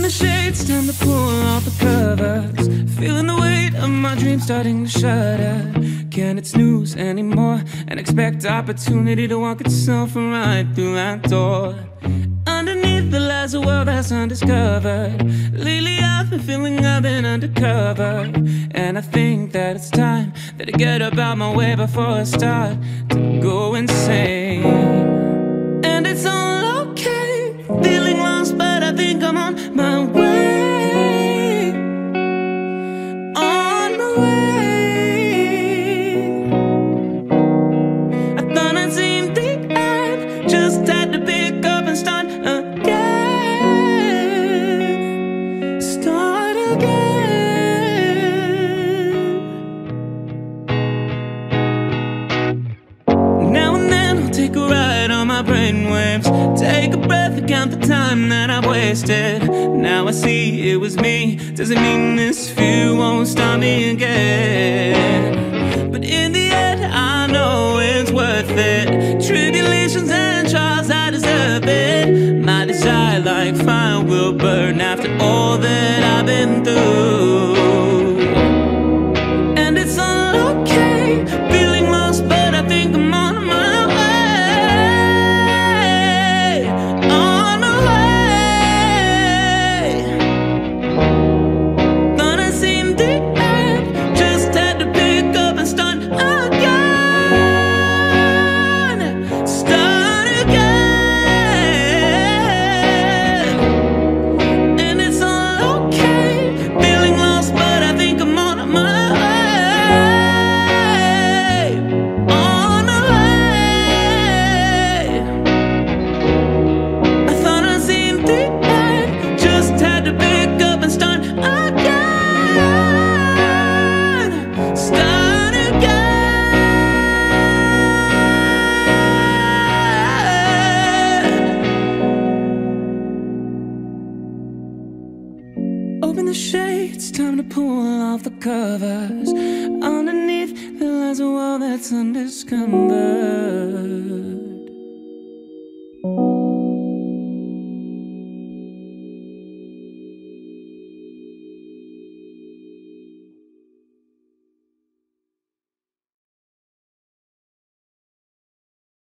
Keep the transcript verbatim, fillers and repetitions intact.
the shades, time to pull off the covers. Feeling the weight of my dreams starting to shudder. Can't it snooze anymore and expect opportunity to walk itself right through that door. Underneath the lies a world that's undiscovered. Lately I've been feeling I've been undercover, and I think that it's time that I get up out my way before I start to go insane. And it's all okay, feeling lost, but I think I'm on my way. On my way. I thought I'd seen the end, just had to pick up and start again. Start again. Now and then I'll take a ride on my brainwaves, take a breath and count the time that I've wasted. Now I see it was me, doesn't mean this fear won't stop me again. But in the end I know it's worth it. Tribulations and trials, I deserve it. My desire like fire will burn after all that I've been through. And it's all okay, feeling lost, but I think I'm on my way. On my way. Thought I seen the end, just had to pick up and start again. Start again. And it's all okay, feeling lost, but I think I'm on my way. On my way. I thought I'd seen the end, just had to pick up and start again. Start again. Open the shades, time to pull off the covers. Underneath there lies a world that's undiscovered.